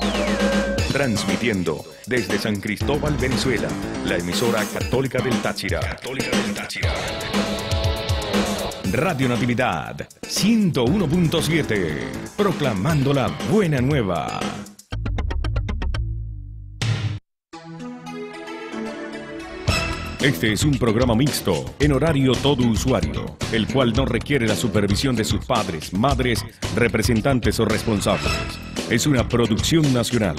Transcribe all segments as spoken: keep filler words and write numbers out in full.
Transmitiendo desde San Cristóbal, Venezuela, la emisora católica del Táchira. Católica del Táchira. Radio Natividad ciento uno punto siete, proclamando la buena nueva. Este es un programa mixto, en horario todo usuario, el cual no requiere la supervisión de sus padres, madres, representantes o responsables. Es una producción nacional.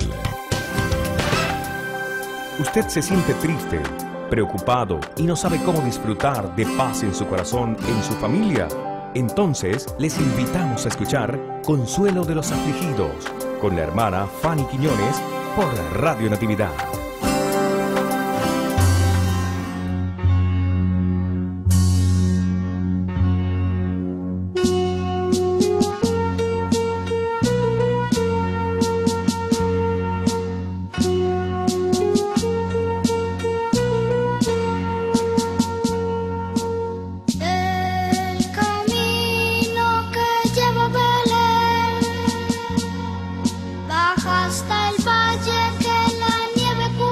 ¿Usted se siente triste, preocupado y no sabe cómo disfrutar de paz en su corazón, en su familia? Entonces, les invitamos a escuchar Consuelo de los Afligidos, con la hermana Fanny Quiñones, por Radio Natividad. Hasta el valle que la nieve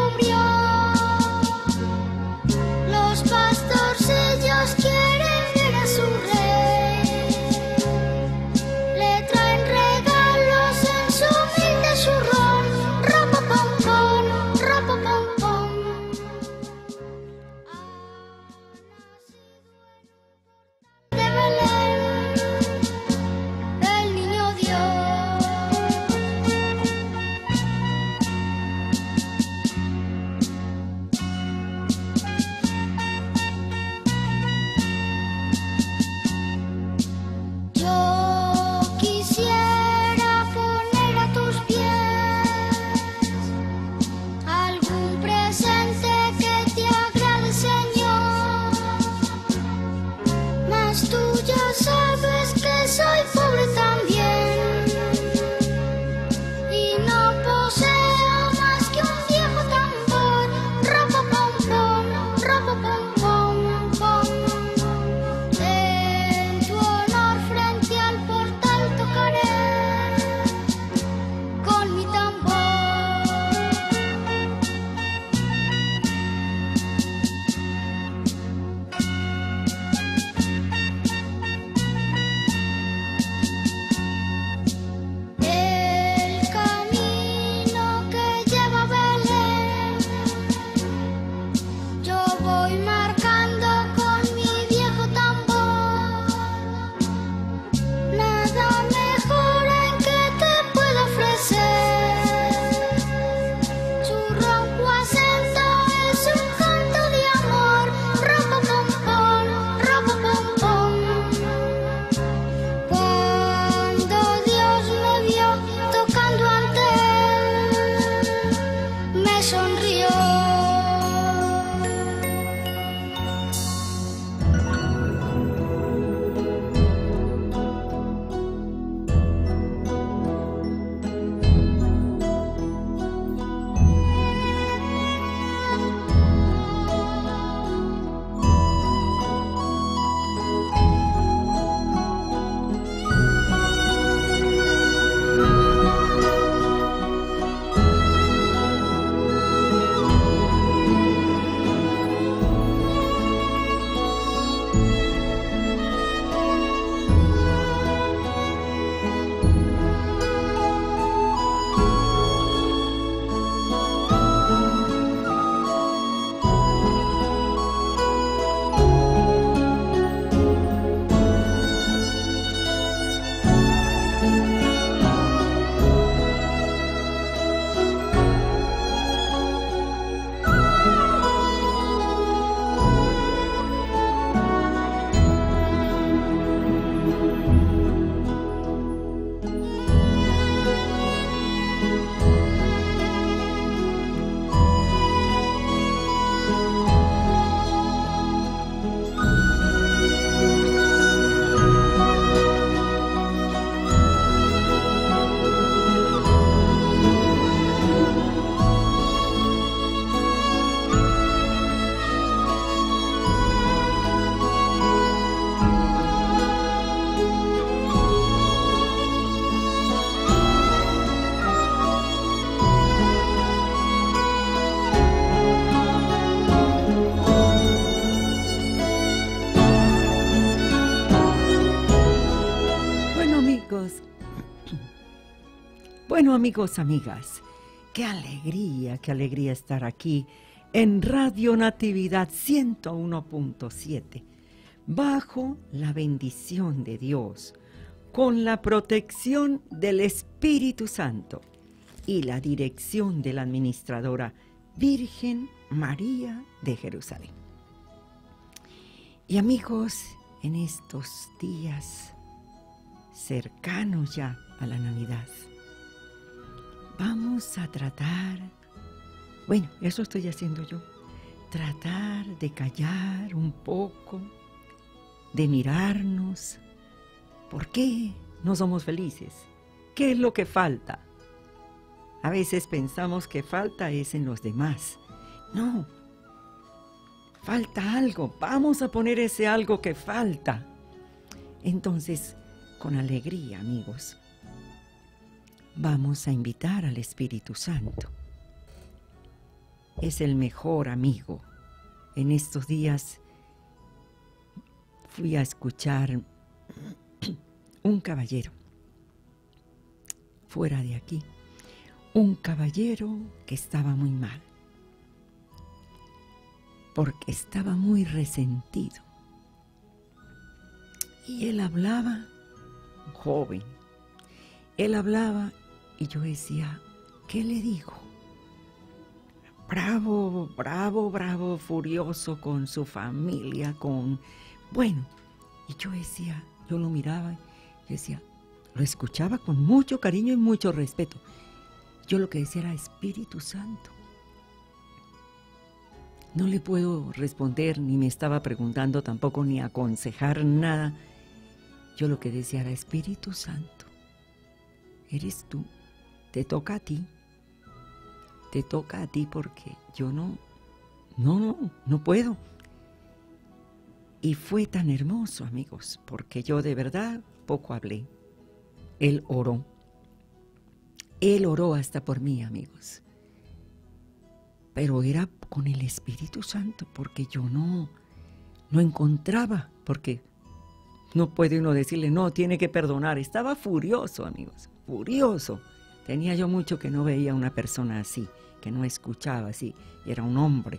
Bueno, amigos, amigas, qué alegría, qué alegría estar aquí en Radio Natividad ciento uno punto siete, bajo la bendición de Dios, con la protección del Espíritu Santo y la dirección de la administradora Virgen María de Jerusalén. Y amigos, en estos días cercanos ya a la Navidad, vamos a tratar, bueno, eso estoy haciendo yo, tratar de callar un poco, de mirarnos. ¿Por qué no somos felices? ¿Qué es lo que falta? A veces pensamos que falta es en los demás. No, falta algo. Vamos a poner ese algo que falta. Entonces, con alegría, amigos, vamos a invitar al Espíritu Santo. Es el mejor amigo. En estos días fui a escuchar un caballero fuera de aquí, un caballero que estaba muy mal, porque estaba muy resentido. Y él hablaba, joven, él hablaba y yo decía, ¿qué le digo? Bravo, bravo, bravo, furioso con su familia, con... Bueno, y yo decía, yo lo miraba, yo decía, lo escuchaba con mucho cariño y mucho respeto. Yo lo que decía era Espíritu Santo. No le puedo responder, ni me estaba preguntando tampoco, ni aconsejar nada. Yo lo que decía era Espíritu Santo. Eres tú, te toca a ti. Te toca a ti porque yo no, no, no, no puedo. Y fue tan hermoso, amigos, porque yo de verdad poco hablé. Él oró. Él oró hasta por mí, amigos. Pero era con el Espíritu Santo, porque yo no, no encontraba, porque no puede uno decirle, no, tiene que perdonar. Estaba furioso, amigos, furioso. Tenía yo mucho que no veía a una persona así, que no escuchaba así, y era un hombre.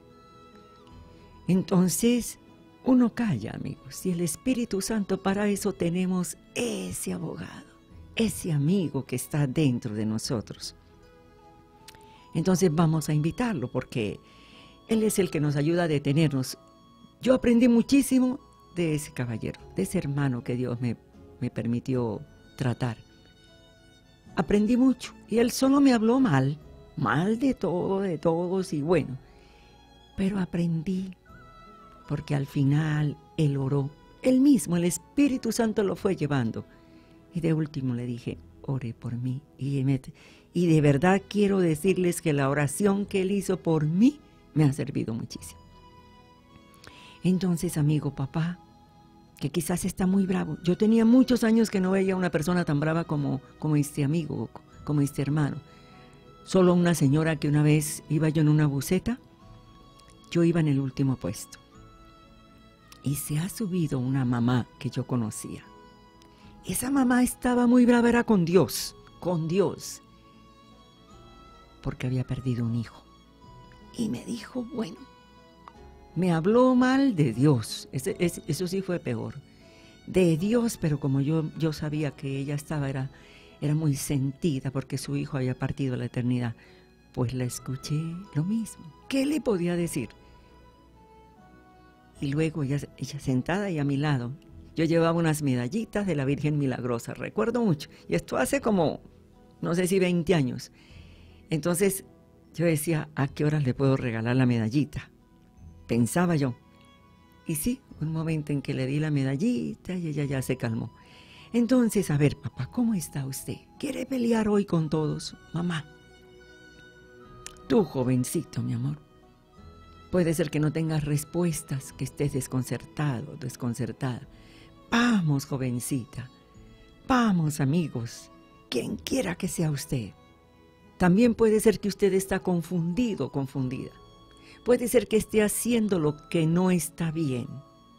Entonces, uno calla, amigos, y el Espíritu Santo, para eso tenemos ese abogado, ese amigo que está dentro de nosotros. Entonces vamos a invitarlo, porque Él es el que nos ayuda a detenernos. Yo aprendí muchísimo de ese caballero, de ese hermano que Dios me, me permitió tratar. Aprendí mucho, y él solo me habló mal, mal de todo, de todos, y bueno, pero aprendí, porque al final él oró, él mismo, el Espíritu Santo lo fue llevando, y de último le dije, ore por mí, y, me, y de verdad quiero decirles que la oración que él hizo por mí me ha servido muchísimo. Entonces, amigo, papá, que quizás está muy bravo. Yo tenía muchos años que no veía a una persona tan brava como, como este amigo, como este hermano. Solo una señora que una vez iba yo en una buseta, yo iba en el último puesto. Y se ha subido una mamá que yo conocía. Esa mamá estaba muy brava, era con Dios, con Dios, porque había perdido un hijo. Y me dijo, bueno, me habló mal de Dios, ese, ese, eso sí fue peor, de Dios, pero como yo, yo sabía que ella estaba, era, era muy sentida porque su hijo había partido a la eternidad, pues la escuché lo mismo. ¿Qué le podía decir? Y luego ella, ella sentada ahí a mi lado, yo llevaba unas medallitas de la Virgen Milagrosa, recuerdo mucho, y esto hace como, no sé si veinte años. Entonces yo decía, ¿a qué horas le puedo regalar la medallita? Pensaba yo. Y sí, un momento en que le di la medallita y ella ya se calmó. Entonces, a ver, papá, ¿cómo está usted? ¿Quiere pelear hoy con todos? Mamá, tú, jovencito, mi amor, puede ser que no tengas respuestas, que estés desconcertado, desconcertada. Vamos, jovencita. Vamos, amigos. Quien quiera que sea usted. También puede ser que usted está confundido, confundida. Puede ser que esté haciendo lo que no está bien.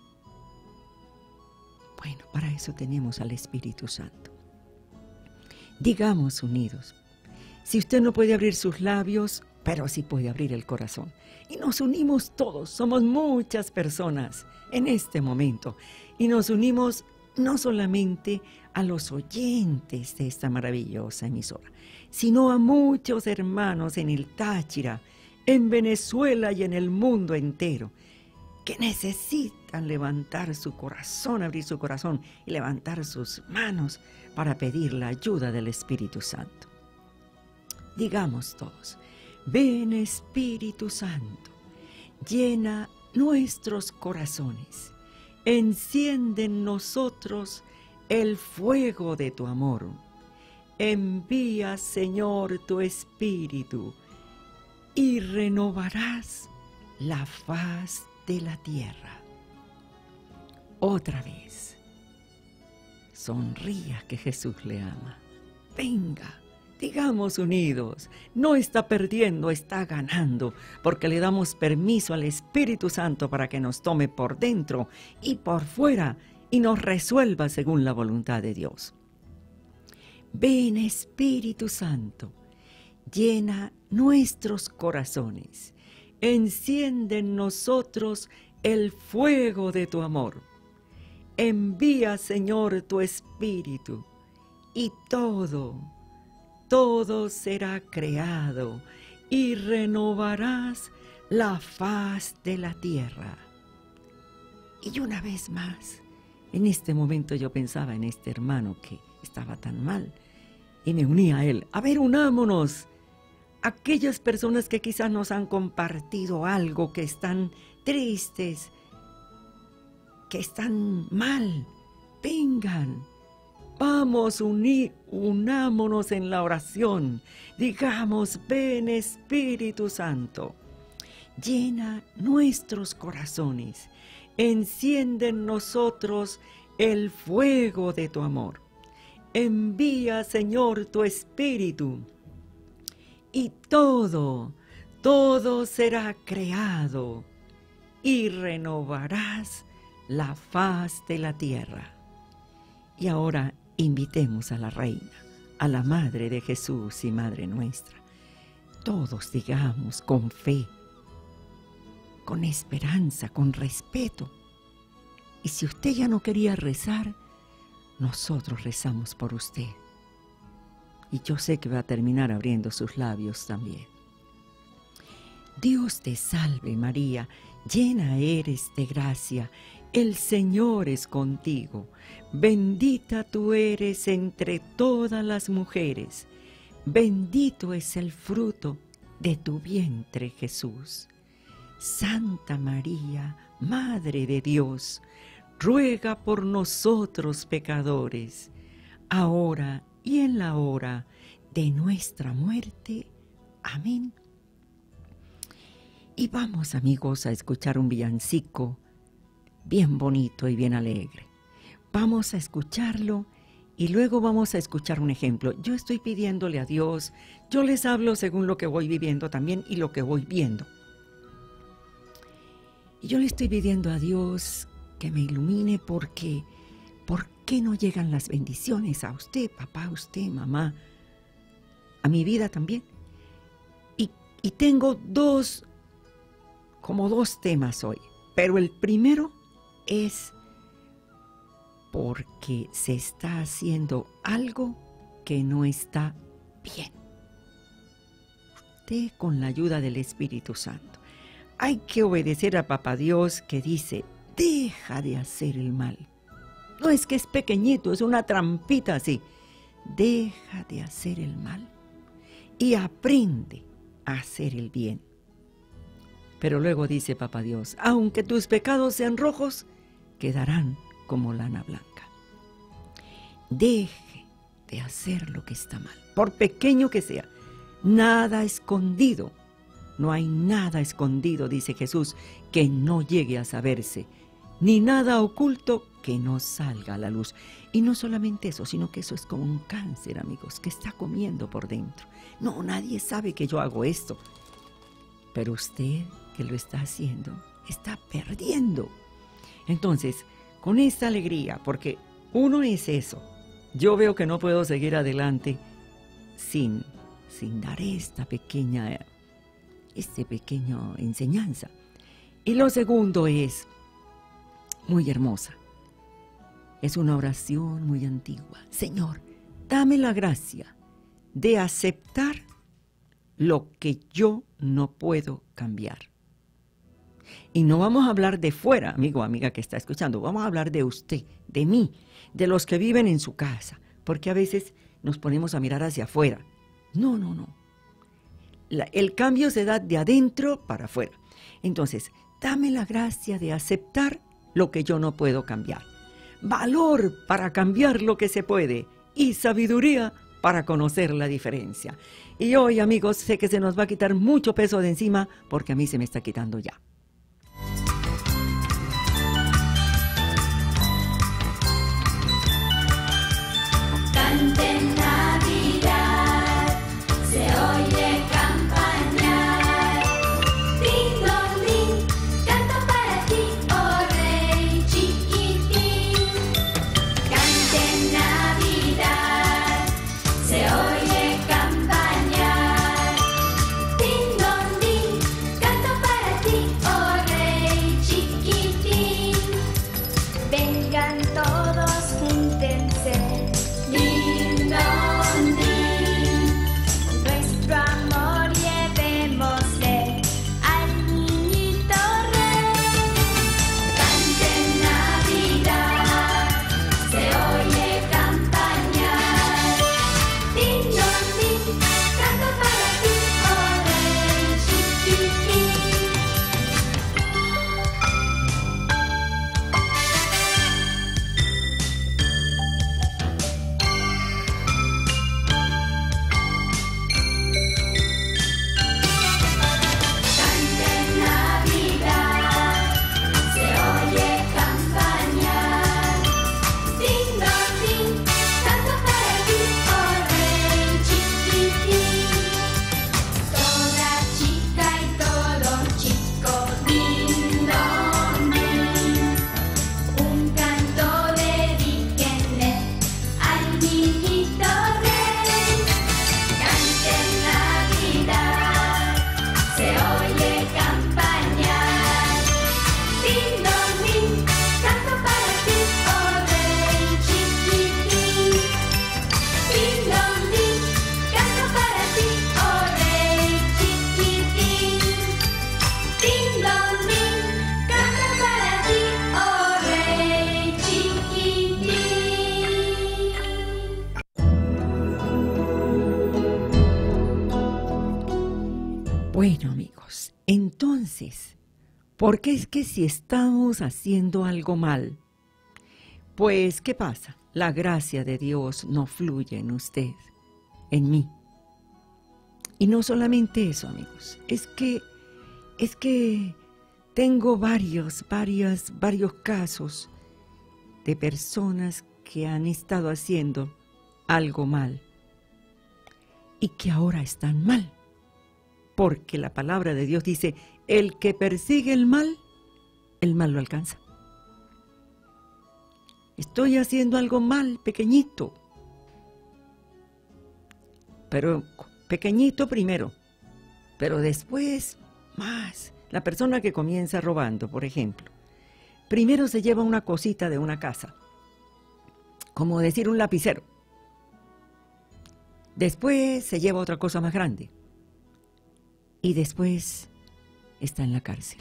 Bueno, para eso tenemos al Espíritu Santo. Digamos unidos. Si usted no puede abrir sus labios, pero sí puede abrir el corazón. Y nos unimos todos, somos muchas personas en este momento. Y nos unimos no solamente a los oyentes de esta maravillosa emisora, sino a muchos hermanos en el Táchira, en Venezuela y en el mundo entero, que necesitan levantar su corazón, abrir su corazón y levantar sus manos para pedir la ayuda del Espíritu Santo. Digamos todos: ven Espíritu Santo, llena nuestros corazones, enciende en nosotros el fuego de tu amor. Envía, Señor, tu Espíritu y renovarás la faz de la tierra. Otra vez, sonría que Jesús le ama. Venga, digamos unidos, no está perdiendo, está ganando, porque le damos permiso al Espíritu Santo para que nos tome por dentro y por fuera y nos resuelva según la voluntad de Dios. Ven Espíritu Santo, llena nuestros corazones, enciende en nosotros el fuego de tu amor. Envía, Señor, tu Espíritu, y todo, todo será creado, y renovarás la faz de la tierra. Y una vez más, en este momento yo pensaba en este hermano que estaba tan mal, y me uní a él. A ver, unámonos. Aquellas personas que quizás nos han compartido algo, que están tristes, que están mal, vengan, vamos, uní, unámonos en la oración, digamos: ven Espíritu Santo, llena nuestros corazones, enciende en nosotros el fuego de tu amor. Envía, Señor, tu Espíritu, y todo, todo será creado, y renovarás la faz de la tierra. Y ahora invitemos a la Reina, a la Madre de Jesús y Madre nuestra. Todos digamos con fe, con esperanza, con respeto. Y si usted ya no quería rezar, nosotros rezamos por usted. Y yo sé que va a terminar abriendo sus labios también. Dios te salve María, llena eres de gracia, el Señor es contigo. Bendita tú eres entre todas las mujeres, bendito es el fruto de tu vientre Jesús. Santa María, Madre de Dios, ruega por nosotros pecadores, ahora y en la hora de nuestra muerte. Amén. Y vamos, amigos, a escuchar un villancico bien bonito y bien alegre. Vamos a escucharlo y luego vamos a escuchar un ejemplo. Yo estoy pidiéndole a Dios, yo les hablo según lo que voy viviendo también y lo que voy viendo. Y yo le estoy pidiendo a Dios que me ilumine porque, ¿por qué no llegan las bendiciones a usted, papá, a usted, mamá, a mi vida también? Y, y tengo dos, como dos temas hoy, pero el primero es porque se está haciendo algo que no está bien. Usted, con la ayuda del Espíritu Santo, hay que obedecer a Papá Dios, que dice: deja de hacer el mal. No es que es pequeñito, es una trampita así. Deja de hacer el mal y aprende a hacer el bien. Pero luego dice Papá Dios: aunque tus pecados sean rojos, quedarán como lana blanca. Deje de hacer lo que está mal, por pequeño que sea. Nada escondido. No hay nada escondido, dice Jesús, que no llegue a saberse, ni nada oculto que no salga a la luz. Y no solamente eso, sino que eso es como un cáncer, amigos, que está comiendo por dentro. No, nadie sabe que yo hago esto, pero usted que lo está haciendo, está perdiendo. Entonces, con esta alegría, porque uno es eso, yo veo que no puedo seguir adelante sin, sin dar esta pequeña, este pequeño enseñanza. Y lo segundo es muy hermosa. Es una oración muy antigua. Señor, dame la gracia de aceptar lo que yo no puedo cambiar. Y no vamos a hablar de fuera, amigo o amiga que está escuchando. Vamos a hablar de usted, de mí, de los que viven en su casa. Porque a veces nos ponemos a mirar hacia afuera. No, no, no. La, el cambio se da de adentro para afuera. Entonces, dame la gracia de aceptar lo que yo no puedo cambiar. Valor para cambiar lo que se puede. Y sabiduría para conocer la diferencia. Y hoy, amigos, sé que se nos va a quitar mucho peso de encima porque a mí se me está quitando ya. En Navidad se oye campañar, ding dong ding, canto para ti, oh rey chiquitín. Canta en Navidad se oye campañar, ding dong ding, canto para ti, oh rey chiquitín. Vengan todos, júntense. Nuestro amor llevémosle al niñito rey. Canta en Navidad, se oye campañar. Ding dong ding, canto para ti, oh rey chiquitín. Bueno, amigos, entonces, ¿por qué es que si estamos haciendo algo mal? Pues, ¿qué pasa? La gracia de Dios no fluye en usted, en mí. Y no solamente eso, amigos, es que, es que tengo varios, varios, varios casos de personas que han estado haciendo algo mal y que ahora están mal. Porque la palabra de Dios dice, el que persigue el mal, el mal lo alcanza. Estoy haciendo algo mal, pequeñito. Pero pequeñito primero, pero después más. La persona que comienza robando, por ejemplo, primero se lleva una cosita de una casa, como decir un lapicero. Después se lleva otra cosa más grande. Y después está en la cárcel.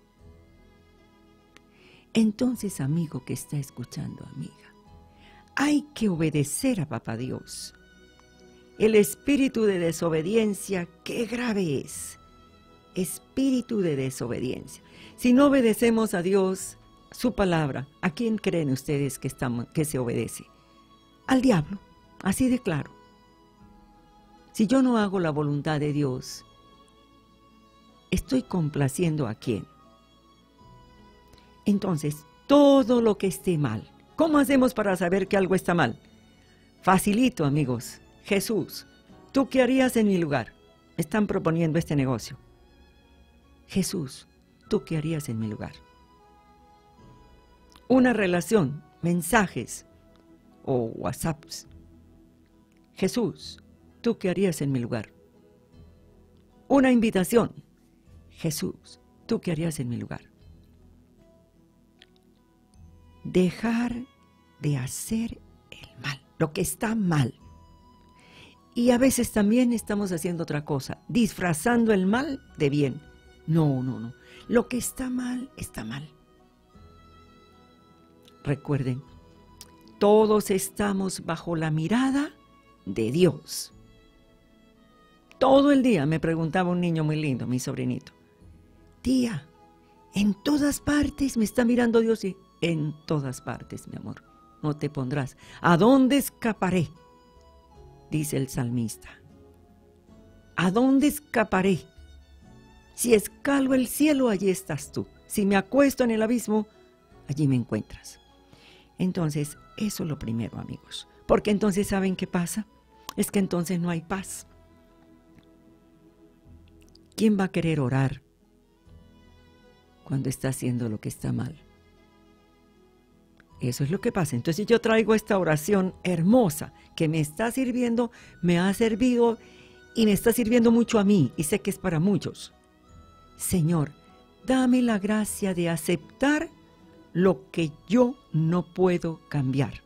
Entonces, amigo que está escuchando, amiga, hay que obedecer a Papá Dios. El espíritu de desobediencia, qué grave es. Espíritu de desobediencia. Si no obedecemos a Dios, su palabra, ¿a quién creen ustedes que, estamos, que se obedece? Al diablo, así de claro. Si yo no hago la voluntad de Dios, ¿estoy complaciendo a quién? Entonces, todo lo que esté mal, ¿cómo hacemos para saber que algo está mal? Facilito, amigos. Jesús, ¿tú qué harías en mi lugar? Me están proponiendo este negocio. Jesús, ¿tú qué harías en mi lugar? Una relación, mensajes o WhatsApps. Jesús, ¿tú qué harías en mi lugar? Una invitación. Jesús, ¿tú qué harías en mi lugar? Dejar de hacer el mal, lo que está mal. Y a veces también estamos haciendo otra cosa, disfrazando el mal de bien. No, no, no. Lo que está mal, está mal. Recuerden, todos estamos bajo la mirada de Dios. Todo el día me preguntaba un niño muy lindo, mi sobrinito. Tía, en todas partes me está mirando Dios. Y en todas partes, mi amor, no te pondrás. ¿A dónde escaparé? Dice el salmista. ¿A dónde escaparé? Si escalo el cielo, allí estás tú. Si me acuesto en el abismo, allí me encuentras. Entonces, eso es lo primero, amigos. Porque entonces, ¿saben qué pasa? Es que entonces no hay paz. ¿Quién va a querer orar cuando está haciendo lo que está mal? Eso es lo que pasa. Entonces yo traigo esta oración hermosa que me está sirviendo, me ha servido y me está sirviendo mucho a mí y sé que es para muchos. Señor, dame la gracia de aceptar lo que yo no puedo cambiar.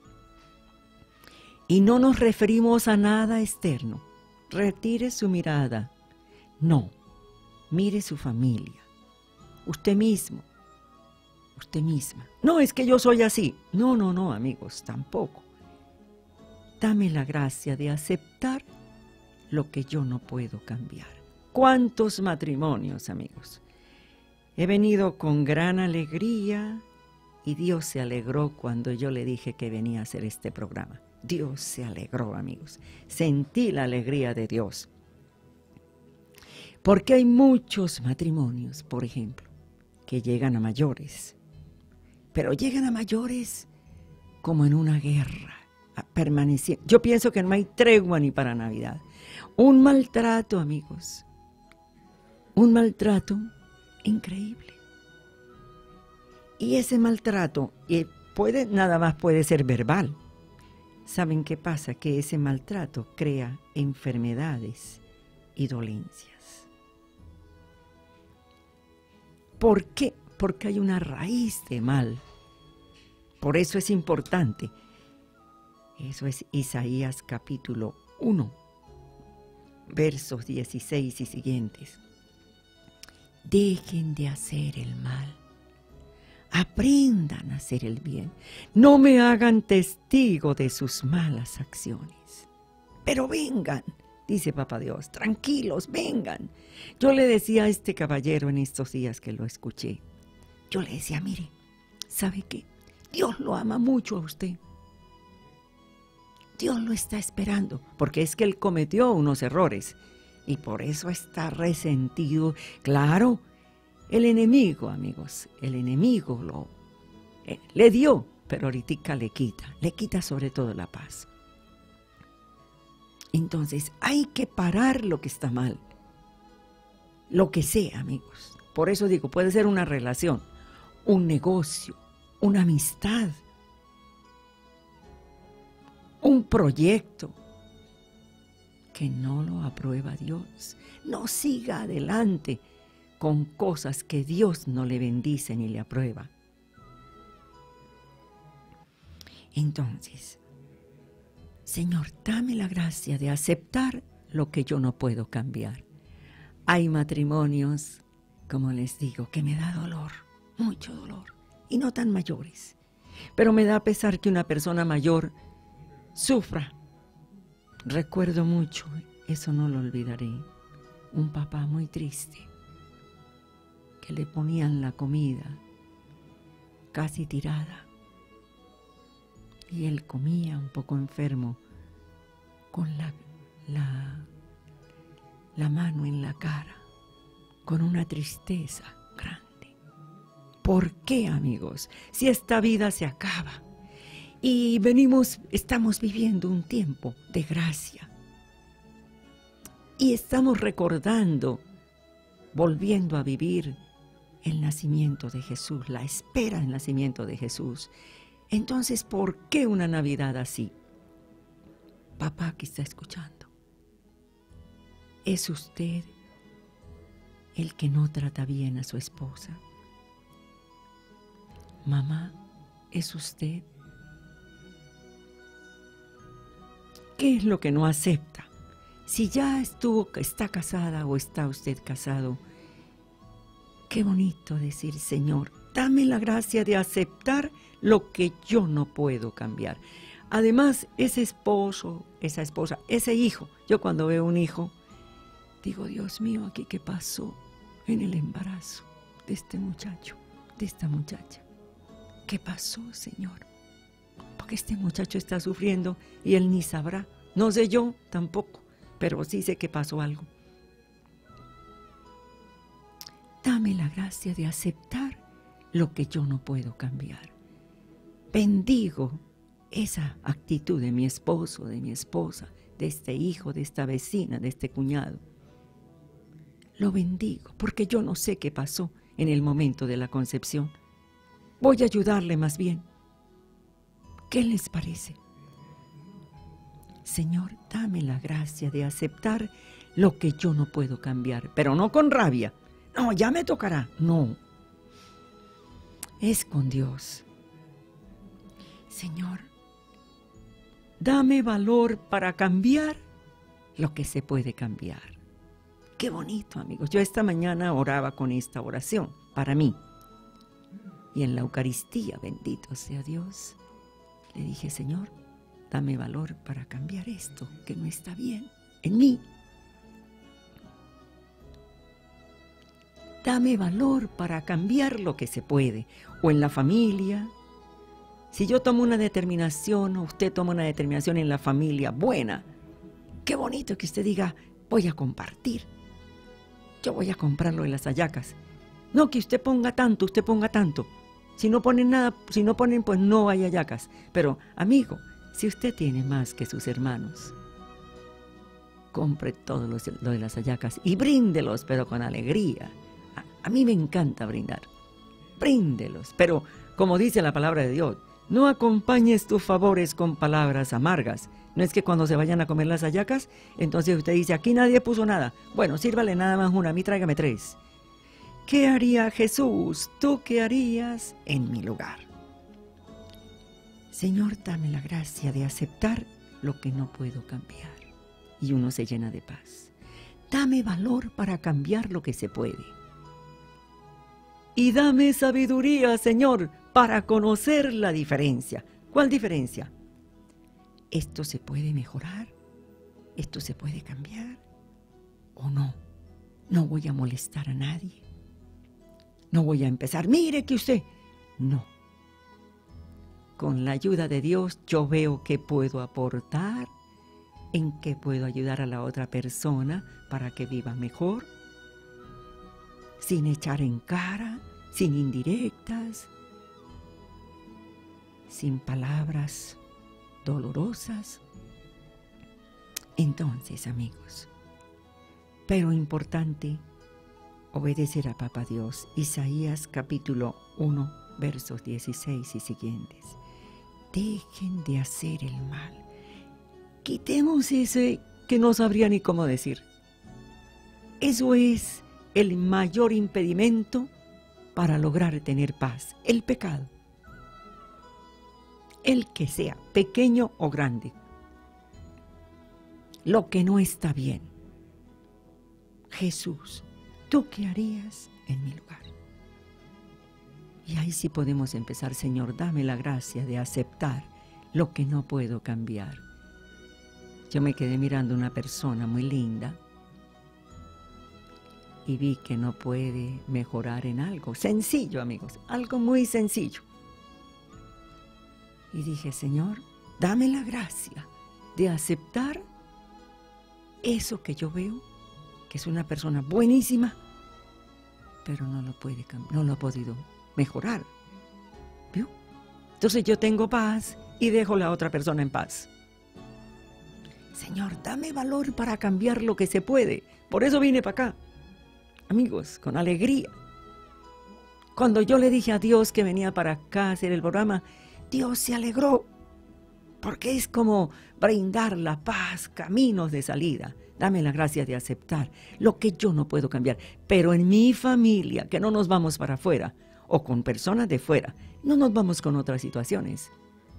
Y no nos referimos a nada externo. Retire su mirada. No, mire su familia. Usted mismo. Usted misma. No, es que yo soy así. No, no, no, amigos, tampoco. Dame la gracia de aceptar lo que yo no puedo cambiar. ¿Cuántos matrimonios, amigos? He venido con gran alegría y Dios se alegró cuando yo le dije que venía a hacer este programa. Dios se alegró, amigos. Sentí la alegría de Dios. Porque hay muchos matrimonios, por ejemplo, que llegan a mayores. Pero llegan a mayores como en una guerra, permaneciendo. Yo pienso que no hay tregua ni para Navidad. Un maltrato, amigos. Un maltrato increíble. Y ese maltrato y puede, nada más puede ser verbal. ¿Saben qué pasa? Que ese maltrato crea enfermedades y dolencias. ¿Por qué? Porque hay una raíz de mal. Por eso es importante. Eso es Isaías capítulo uno, versos dieciséis y siguientes. Dejen de hacer el mal. Aprendan a hacer el bien. No me hagan testigo de sus malas acciones. Pero vengan, dice Papá Dios, tranquilos, vengan. Yo le decía a este caballero en estos días que lo escuché, yo le decía, mire, ¿sabe qué? Dios lo ama mucho a usted. Dios lo está esperando, porque es que él cometió unos errores y por eso está resentido. Claro, el enemigo, amigos, el enemigo lo, eh, le dio, pero ahorita le quita, le quita sobre todo la paz. Entonces hay que parar lo que está mal, lo que sea, amigos. Por eso digo, puede ser una relación, un negocio, una amistad, un proyecto que no lo aprueba Dios. No siga adelante con cosas que Dios no le bendice ni le aprueba. Entonces, Señor, dame la gracia de aceptar lo que yo no puedo cambiar. Hay matrimonios, como les digo, que me da dolor, mucho dolor, y no tan mayores. Pero me da pesar que una persona mayor sufra. Recuerdo mucho, eso no lo olvidaré, un papá muy triste, que le ponían la comida casi tirada. Y él comía un poco enfermo, con la, la, la mano en la cara, con una tristeza grande. ¿Por qué, amigos? Si esta vida se acaba y venimos, estamos viviendo un tiempo de gracia y estamos recordando, volviendo a vivir el nacimiento de Jesús, la espera del nacimiento de Jesús. Entonces, ¿por qué una Navidad así? Papá que está escuchando, ¿es usted el que no trata bien a su esposa? Mamá, ¿es usted? ¿Qué es lo que no acepta? Si ya estuvo, está casada o está usted casado, qué bonito decir, Señor, dame la gracia de aceptar lo que yo no puedo cambiar. Además, ese esposo, esa esposa, ese hijo, yo cuando veo un hijo, digo, Dios mío, ¿aquí qué pasó en el embarazo de este muchacho, de esta muchacha? ¿Qué pasó, Señor? Porque este muchacho está sufriendo y él ni sabrá. No sé yo tampoco, pero sí sé que pasó algo. Dame la gracia de aceptar lo que yo no puedo cambiar. Bendigo esa actitud de mi esposo, de mi esposa, de este hijo, de esta vecina, de este cuñado. Lo bendigo porque yo no sé qué pasó en el momento de la concepción. Voy a ayudarle más bien. ¿Qué les parece? Señor, dame la gracia de aceptar lo que yo no puedo cambiar, pero no con rabia. No, ya me tocará. No. Es con Dios. Señor, dame valor para cambiar lo que se puede cambiar. Qué bonito, amigos. Yo esta mañana oraba con esta oración para mí. Y en la Eucaristía, bendito sea Dios, le dije, Señor, dame valor para cambiar esto que no está bien en mí. Dame valor para cambiar lo que se puede, o en la familia. Si yo tomo una determinación, o usted toma una determinación en la familia buena, qué bonito que usted diga, voy a compartir. Yo voy a comprarlo en las hallacas. No que usted ponga tanto, usted ponga tanto. Si no ponen nada, si no ponen, pues no hay hallacas. Pero, amigo, si usted tiene más que sus hermanos, compre todo lo de las hallacas y bríndelos, pero con alegría. A, a mí me encanta brindar. Bríndelos, pero como dice la palabra de Dios, no acompañes tus favores con palabras amargas. No es que cuando se vayan a comer las hallacas, entonces usted dice, aquí nadie puso nada. Bueno, sírvale nada más una, a mí tráigame tres. ¿Qué haría Jesús? ¿Tú qué harías en mi lugar? Señor, dame la gracia de aceptar lo que no puedo cambiar. Y uno se llena de paz. Dame valor para cambiar lo que se puede. Y dame sabiduría, Señor, para conocer la diferencia. ¿Cuál diferencia? ¿Esto se puede mejorar? ¿Esto se puede cambiar? ¿O no? No voy a molestar a nadie. No voy a empezar, mire que usted... No. Con la ayuda de Dios yo veo qué puedo aportar, en qué puedo ayudar a la otra persona para que viva mejor, sin echar en cara, sin indirectas, sin palabras dolorosas. Entonces, amigos, pero importante, obedecer a Papá Dios. Isaías capítulo uno, versos dieciséis y siguientes. Dejen de hacer el mal. Quitemos ese que no sabría ni cómo decir. Eso es el mayor impedimento para lograr tener paz, el pecado. El que sea, pequeño o grande. Lo que no está bien. Jesús, ¿tú qué harías en mi lugar? Y ahí sí podemos empezar, Señor, dame la gracia de aceptar lo que no puedo cambiar. Yo me quedé mirando a una persona muy linda y vi que no puede mejorar en algo. Sencillo, amigos, algo muy sencillo. Y dije, Señor, dame la gracia de aceptar eso que yo veo, que es una persona buenísima, pero no lo puede cambiar, no lo ha podido mejorar. ¿Vio? Entonces yo tengo paz y dejo a la otra persona en paz. Señor, dame valor para cambiar lo que se puede. Por eso vine para acá. Amigos, con alegría. Cuando yo le dije a Dios que venía para acá a hacer el programa, Dios se alegró. porque es como brindar la paz, caminos de salida. Dame la gracia de aceptar lo que yo no puedo cambiar, pero en mi familia, que no nos vamos para afuera, o con personas de fuera, no nos vamos con otras situaciones.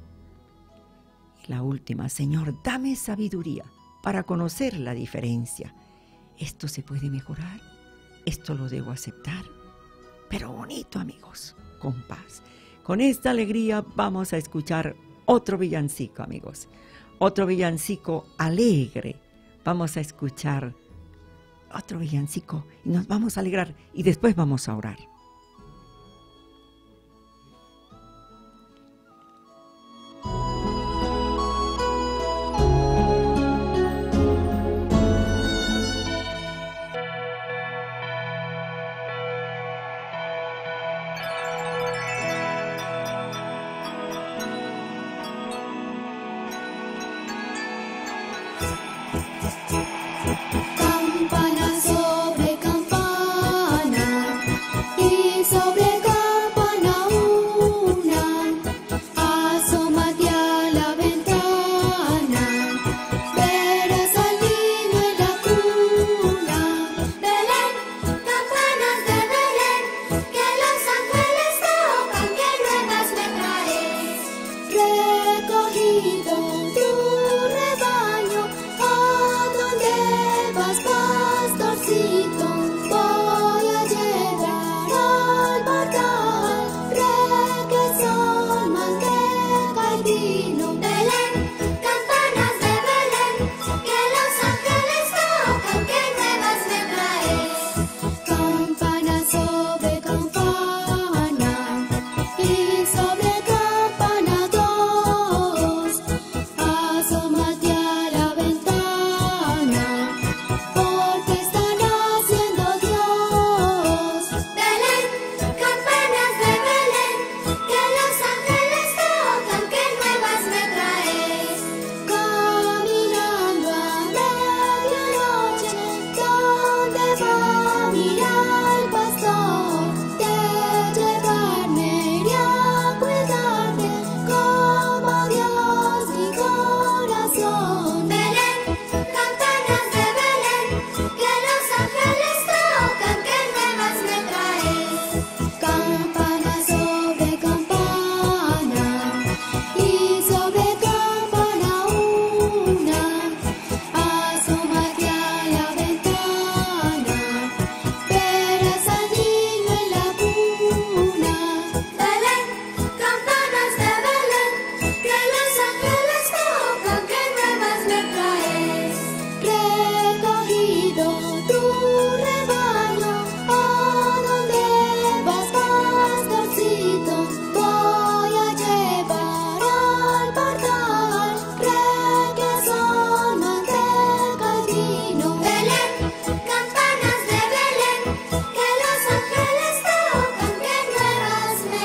Y la última, Señor, dame sabiduría para conocer la diferencia. Esto se puede mejorar, esto lo debo aceptar, pero bonito, amigos, con paz. Con esta alegría vamos a escuchar otro villancico, amigos, otro villancico alegre. Vamos a escuchar otro villancico y nos vamos a alegrar y después vamos a orar. Campana sobre campana y sobre campana una, asómate a la ventana, verás al niño en la cuna. Belén, campanas de Belén, que los ángeles tocan, que nuevas me traes. Recogido tu rebaño, ¿a dónde vas, pastorcito? Voy a llegar al portal, requesón, manteca y vino. Belén, campanas de Belén, que los ángeles tocan, que nuevas me traes. Campana sobre campana y sobre campana dos, asómate a la ventana, porque están haciendo Dios. Belén, campanas de Belén, que los ángeles tocan, que nuevas me traes. Caminando a medianoche, ¿dónde va mi al pastor? De llevarme y a cuidarte como Dios mi corazón. Belén, campanas de Belén, que los ángeles tocan, que nuevas me traes. Campana sobre campana y sobre campana una, asómate a la ventana, verás al niño en la cuna. Belén, campanas de Belén, que los ángeles tocan, que nuevas me traes. Recogido tu rebaño, ¿a dónde vas, pastorcito? Voy a llevar al portal, requesón, manteca y vino. Belén, campanas de Belén, que los ángeles tocan, que nuevas me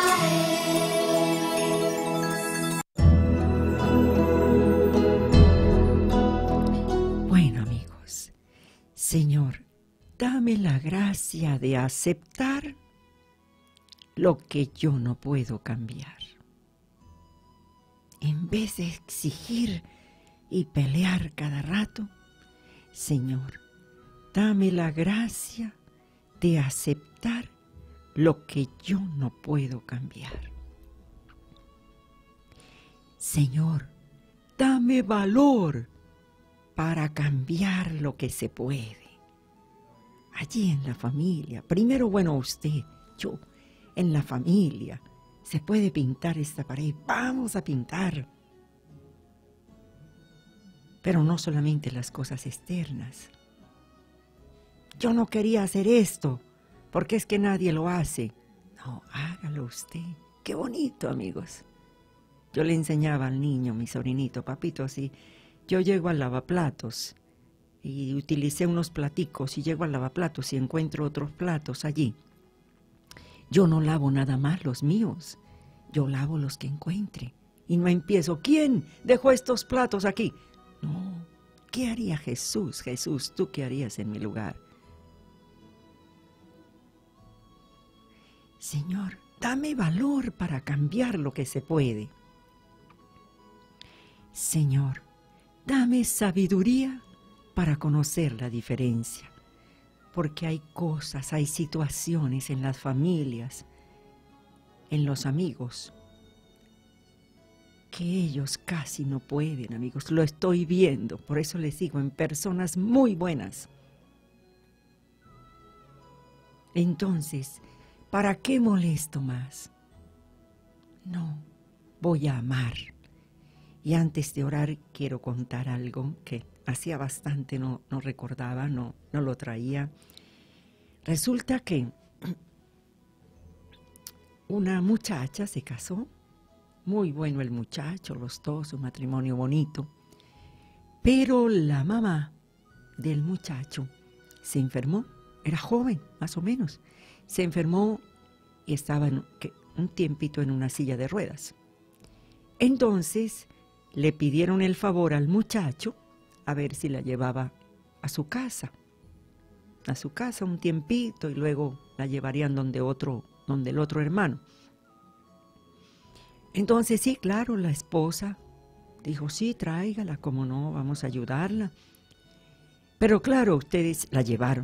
traes. Bueno, amigos, Señor, dame la gracia de aceptar lo que yo no puedo cambiar. En vez de exigir y pelear cada rato, Señor, dame la gracia de aceptar lo que yo no puedo cambiar. Señor, dame valor para cambiar lo que se puede. Allí en la familia, primero, bueno, usted, yo, en la familia, se puede pintar esta pared, vamos a pintar. Pero no solamente las cosas externas. Yo no quería hacer esto, porque es que nadie lo hace. No, hágalo usted. Qué bonito, amigos. Yo le enseñaba al niño, mi sobrinito, papito, así. Yo llego al lavaplatos y utilicé unos platicos y llego al lavaplatos y encuentro otros platos allí. Yo no lavo nada más los míos, yo lavo los que encuentre. Y no empiezo, ¿quién dejó estos platos aquí? No, ¿qué haría Jesús? Jesús, ¿tú qué harías en mi lugar? Señor, dame valor para cambiar lo que se puede. Señor, dame sabiduría para conocer la diferencia, porque hay cosas, hay situaciones en las familias, en los amigos, que ellos casi no pueden, amigos. Lo estoy viendo, por eso les digo, en personas muy buenas. Entonces, ¿para qué molesto más? No, voy a amar. Y antes de orar quiero contar algo que hacía bastante no, no recordaba, no, no lo traía. Resulta que una muchacha se casó, muy bueno el muchacho, los dos, un matrimonio bonito, pero la mamá del muchacho se enfermó, era joven, más o menos, se enfermó y estaba en, que, un tiempito en una silla de ruedas. Entonces le pidieron el favor al muchacho a ver si la llevaba a su casa, a su casa un tiempito y luego la llevarían donde, otro, donde el otro hermano. Entonces sí, claro, la esposa dijo, sí, tráigala, cómo no, vamos a ayudarla. Pero claro, ustedes la llevaron.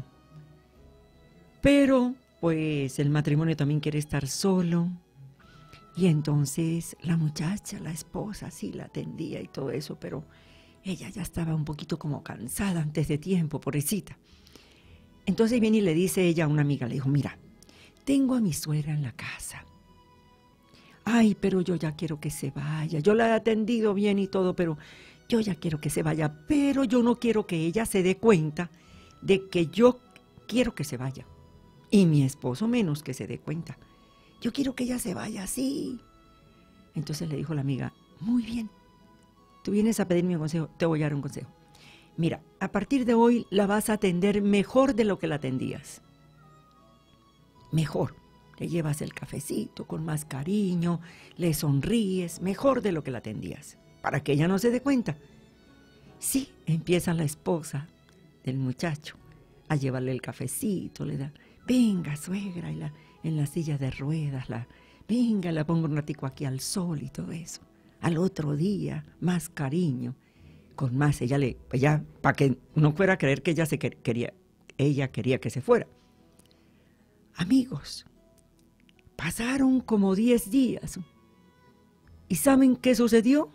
Pero pues el matrimonio también quiere estar solo. Y entonces la muchacha, la esposa, sí la atendía y todo eso, pero ella ya estaba un poquito como cansada antes de tiempo, pobrecita. Entonces viene y le dice ella a una amiga, le dijo, mira, tengo a mi suegra en la casa. Ay, pero yo ya quiero que se vaya. Yo la he atendido bien y todo, pero yo ya quiero que se vaya. Pero yo no quiero que ella se dé cuenta de que yo quiero que se vaya. Y mi esposo menos que se dé cuenta. Yo quiero que ella se vaya así. Entonces le dijo la amiga, muy bien, tú vienes a pedirme un consejo, te voy a dar un consejo. Mira, a partir de hoy la vas a atender mejor de lo que la atendías. Mejor. Le llevas el cafecito con más cariño, le sonríes, mejor de lo que la atendías, para que ella no se dé cuenta. Sí, empieza la esposa del muchacho a llevarle el cafecito, le da, venga suegra, y la, en la silla de ruedas, la, venga, la pongo un ratico aquí al sol y todo eso. Al otro día, más cariño, con más, ella le, ella, para que no fuera a creer que ella se quería, ella quería que se fuera. Amigos, pasaron como diez días. ¿Y saben qué sucedió?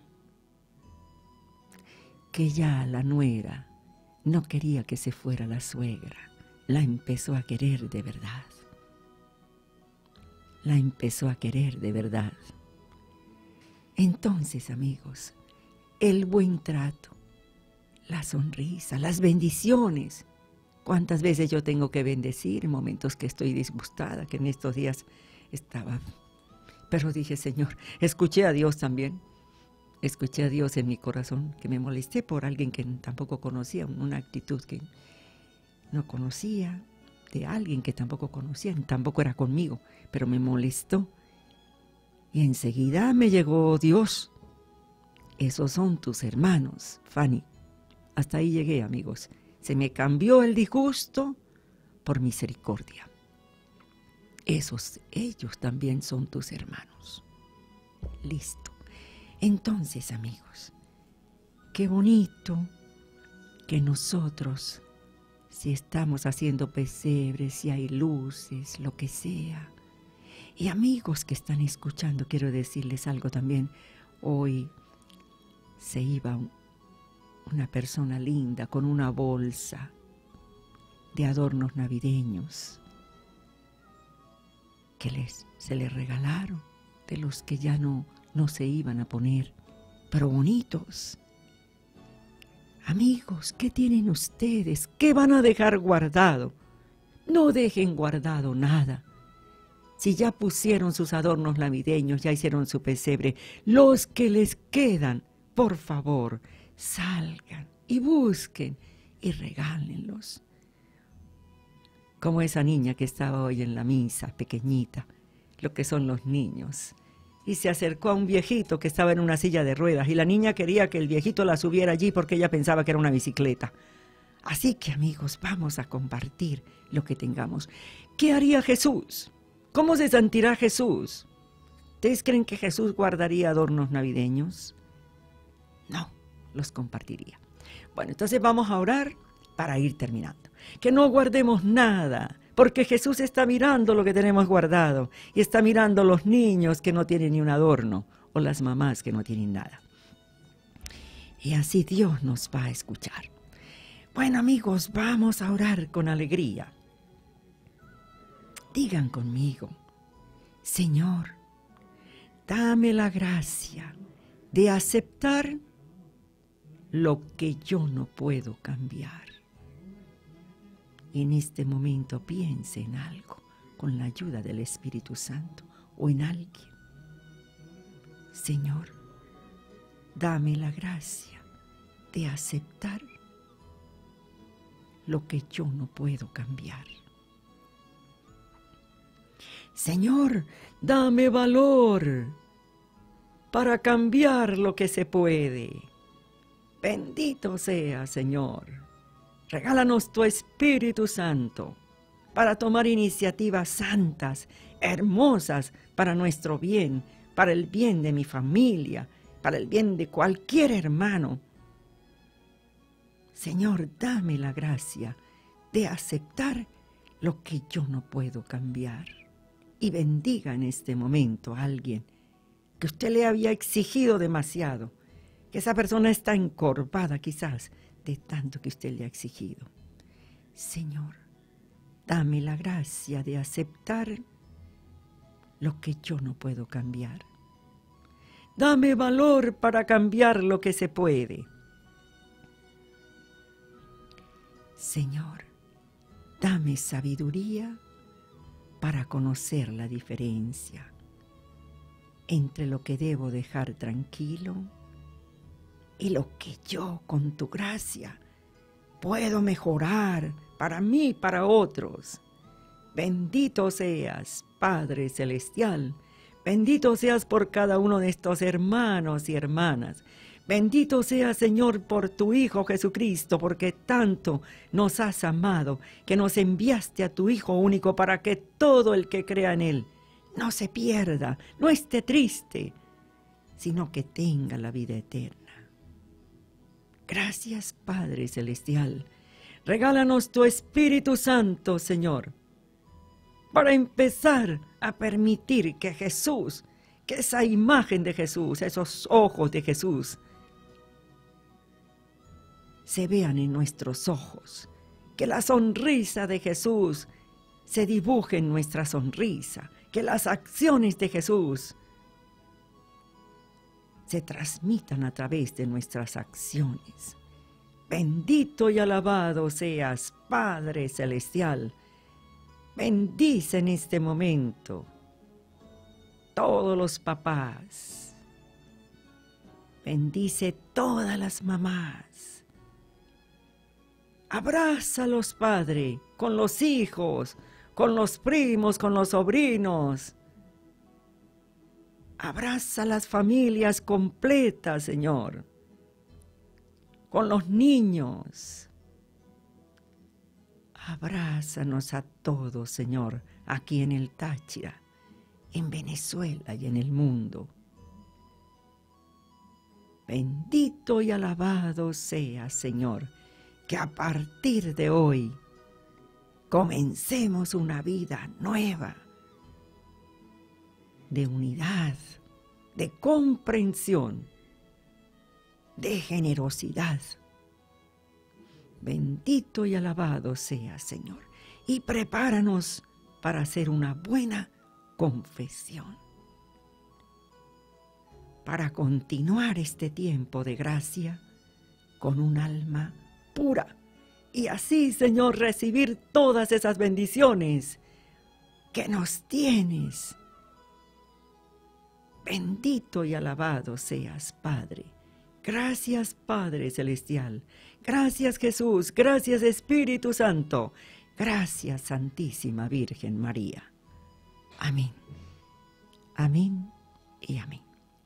Que ya la nuera no quería que se fuera la suegra. La empezó a querer de verdad. La empezó a querer de verdad. Entonces, amigos, el buen trato, la sonrisa, las bendiciones. ¿Cuántas veces yo tengo que bendecir en momentos que estoy disgustada, que en estos días estaba? Pero dije, Señor, escuché a Dios también. Escuché a Dios en mi corazón, que me molesté por alguien que tampoco conocía, una actitud que no conocía, de alguien que tampoco conocía, tampoco era conmigo, pero me molestó. Y enseguida me llegó Dios. Esos son tus hermanos, Fanny. Hasta ahí llegué, amigos. Se me cambió el disgusto por misericordia. Esos, ellos también son tus hermanos. Listo. Entonces, amigos, qué bonito que nosotros, si estamos haciendo pesebres, si hay luces, lo que sea. Y amigos que están escuchando, quiero decirles algo también. Hoy se iba una persona linda con una bolsa de adornos navideños que les, se les regalaron, de los que ya no, no se iban a poner, pero bonitos. Amigos, ¿qué tienen ustedes? ¿Qué van a dejar guardado? No dejen guardado nada. Si ya pusieron sus adornos navideños, ya hicieron su pesebre, los que les quedan, por favor, salgan y busquen y regálenlos. Como esa niña que estaba hoy en la misa, pequeñita, lo que son los niños. Y se acercó a un viejito que estaba en una silla de ruedas y la niña quería que el viejito la subiera allí porque ella pensaba que era una bicicleta. Así que, amigos, vamos a compartir lo que tengamos. ¿Qué haría Jesús? ¿Cómo se sentirá Jesús? ¿Ustedes creen que Jesús guardaría adornos navideños? No, los compartiría. Bueno, entonces vamos a orar para ir terminando. Que no guardemos nada, porque Jesús está mirando lo que tenemos guardado y está mirando los niños que no tienen ni un adorno o las mamás que no tienen nada. Y así Dios nos va a escuchar. Bueno, amigos, vamos a orar con alegría. Digan conmigo: Señor, dame la gracia de aceptar lo que yo no puedo cambiar. En este momento piense en algo con la ayuda del Espíritu Santo o en alguien. Señor, dame la gracia de aceptar lo que yo no puedo cambiar. Señor, dame valor para cambiar lo que se puede. Bendito sea, Señor. Regálanos tu Espíritu Santo para tomar iniciativas santas, hermosas para nuestro bien, para el bien de mi familia, para el bien de cualquier hermano. Señor, dame la gracia de aceptar lo que yo no puedo cambiar. Y bendiga en este momento a alguien que usted le había exigido demasiado, que esa persona está encorvada quizás de tanto que usted le ha exigido. Señor, dame la gracia de aceptar lo que yo no puedo cambiar. Dame valor para cambiar lo que se puede. Señor, dame sabiduría para conocer la diferencia entre lo que debo dejar tranquilo y lo que yo, con tu gracia, puedo mejorar para mí y para otros. Bendito seas, Padre Celestial. Bendito seas por cada uno de estos hermanos y hermanas. Bendito seas, Señor, por tu Hijo Jesucristo, porque tanto nos has amado, que nos enviaste a tu Hijo único para que todo el que crea en Él no se pierda, no esté triste, sino que tenga la vida eterna. Gracias, Padre Celestial. Regálanos tu Espíritu Santo, Señor, para empezar a permitir que Jesús, que esa imagen de Jesús, esos ojos de Jesús, se vean en nuestros ojos, que la sonrisa de Jesús se dibuje en nuestra sonrisa, que las acciones de Jesús se transmitan a través de nuestras acciones. Bendito y alabado seas, Padre Celestial. Bendice en este momento todos los papás. Bendice todas las mamás. Abrázalos, Padre, con los hijos, con los primos, con los sobrinos. Abraza las familias completas, Señor, con los niños. Abrázanos a todos, Señor, aquí en el Táchira, en Venezuela y en el mundo. Bendito y alabado sea, Señor, que a partir de hoy comencemos una vida nueva, de unidad, de comprensión, de generosidad. Bendito y alabado sea, Señor, y prepáranos para hacer una buena confesión, para continuar este tiempo de gracia con un alma pura, y así, Señor, recibir todas esas bendiciones que nos tienes. Bendito y alabado seas, Padre. Gracias, Padre Celestial. Gracias, Jesús. Gracias, Espíritu Santo. Gracias, Santísima Virgen María. Amén. Amén y amén.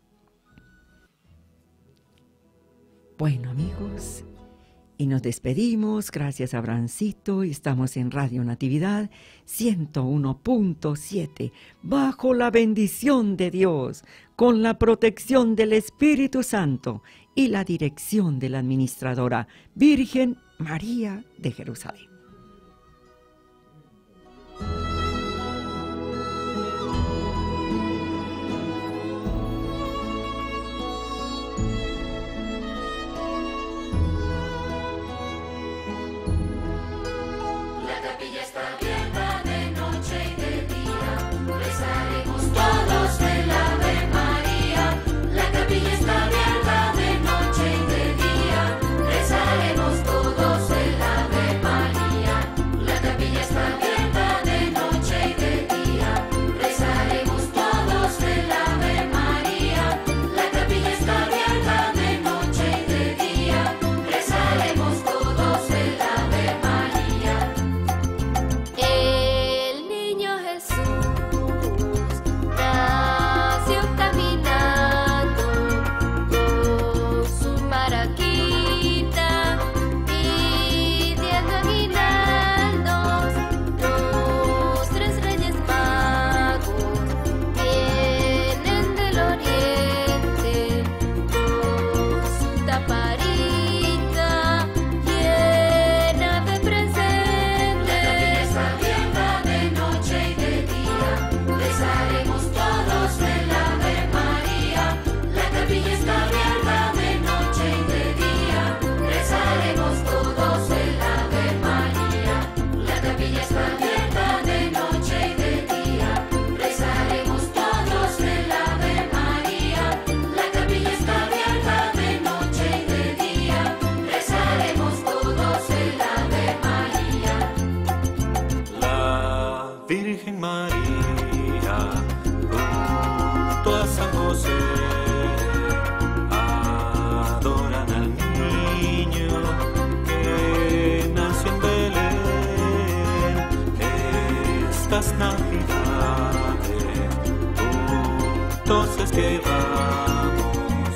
Bueno, amigos, y nos despedimos. Gracias, Abrancito. Y estamos en Radio Natividad ciento uno punto siete, bajo la bendición de Dios, con la protección del Espíritu Santo y la dirección de la administradora Virgen María de Jerusalén. Entonces que vamos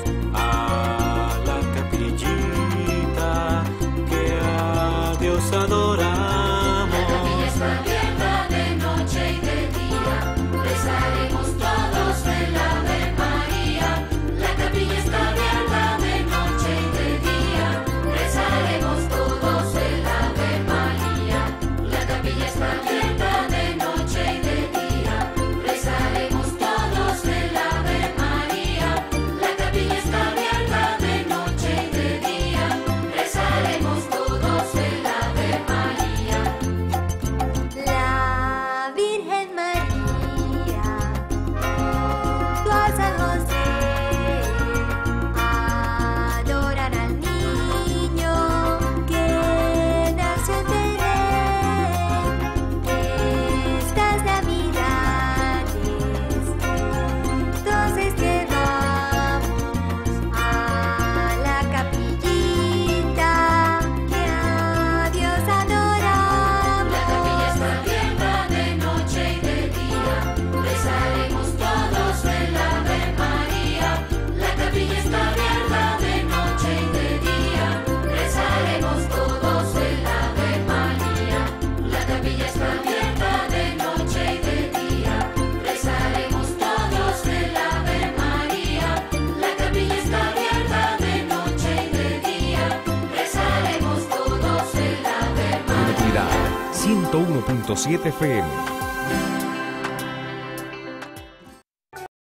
a la capillita que a Dios adoramos. La capilla está abierta de noche y de día, rezaremos todos el Ave María. La capilla está abierta de noche y de día, rezaremos todos el Ave María. La capilla está abierta de noche y de día, rezaremos todos el Ave María. La capilla está abierta de noche y de día, rezaremos todos el Ave María. La Virgen María, junto a San José, adoran al niño que nació en Belén. Estas navidades, entonces que vamos a la capillita que a Dios adoramos. La capilla está abierta de noche y de día, rezaremos todos el Ave María. La capilla está abierta de noche y de día, rezaremos todos el Ave María. La capilla está abierta de noche y de día, rezaremos todos el Ave María. La capilla está abierta de noche y de día, rezaremos todos el Ave María. Unidad ciento uno punto siete F M.